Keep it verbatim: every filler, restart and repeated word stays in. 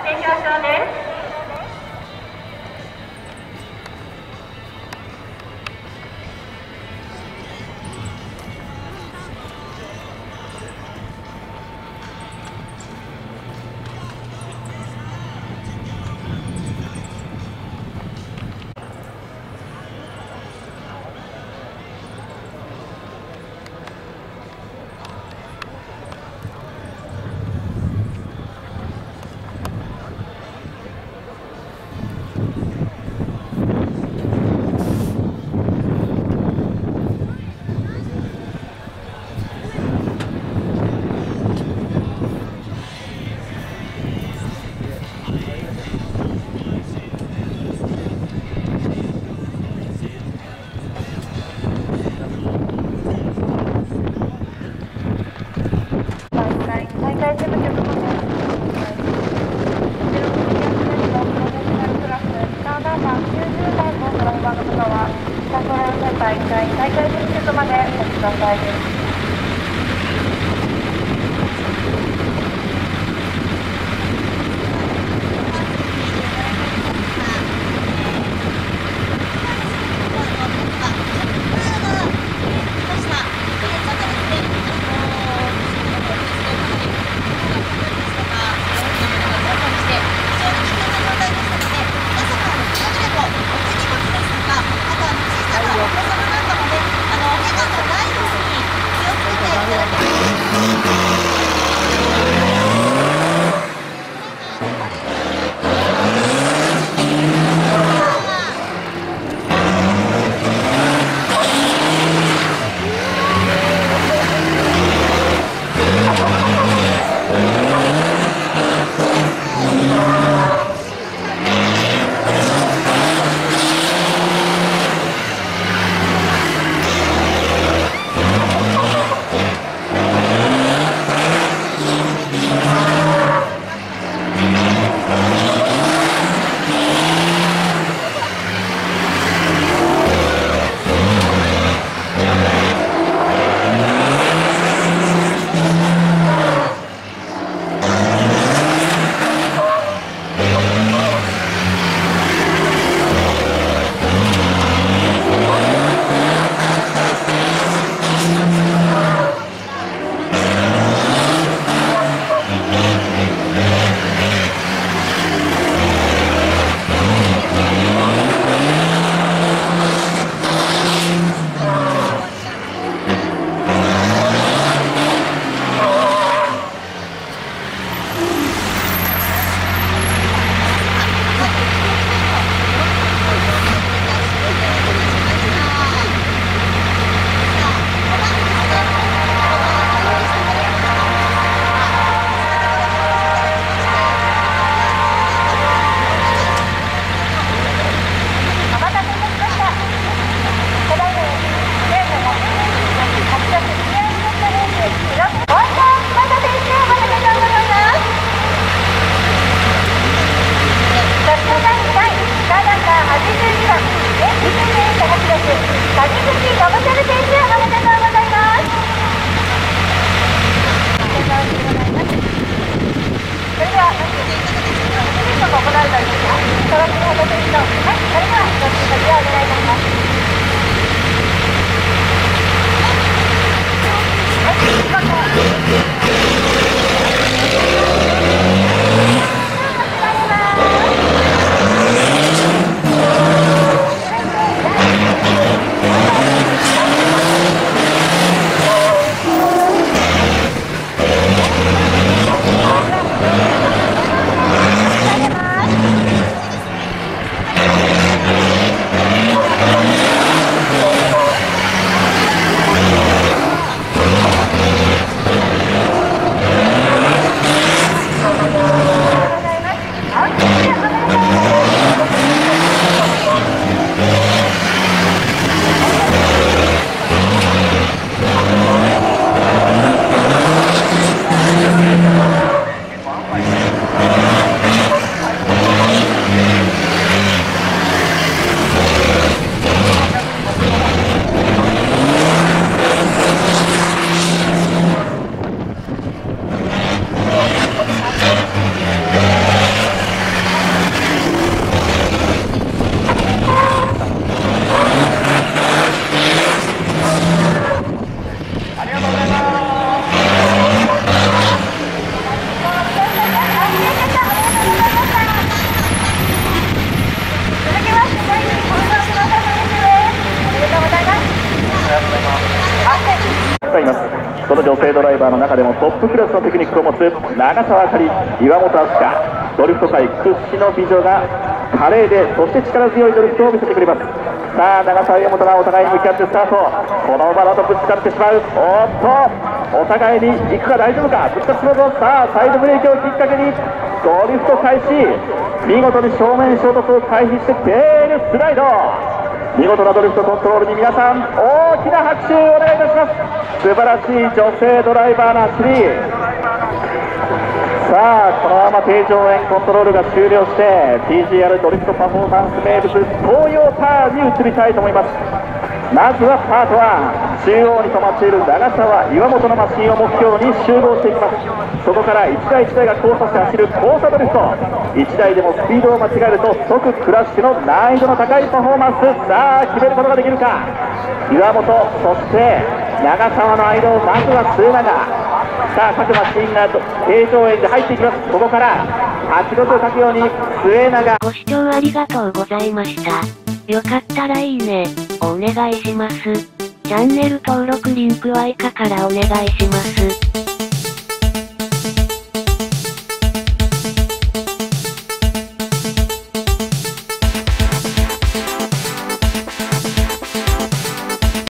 発表証です。 女性ドライバーの中でもトップクラスのテクニックを持つ長澤あかり、岩本明日香、ドリフト界屈指の美女が華麗でそして力強いドリフトを見せてくれます。さあ長澤岩本がお互いに向き合ってスタート。この馬だとぶつかってしまう。おっとお互いに行くか、大丈夫か、ぶつかってしまうぞ。さあサイドブレーキをきっかけにドリフト開始、見事に正面衝突を回避してテールスライド、見事なドリフトコントロールに皆さん大きな拍手をお願いいたします。素晴らしい女性ドライバーの走り。さあこのまま定常円コントロールが終了して ティージーアール ドリフトパフォーマンス名物東洋ターンに移りたいと思います。まずはパートワン、中央に止まっている長澤岩本のマシンを目標に集合していきます。そこから一台一台が交差して走る交差ドリフト、いちだいでもスピードを間違えると即クラッシュの難易度の高いパフォーマンス。さあ決めることができるか岩本、そして長澤の間をまずは末永。さあ各マシンが平常円で入っていきます。ここからはちごと書くように末永。 ご視聴ありがとうございました。よかったらいいねをお願いします。チャンネル登録リンクは以下からお願いします。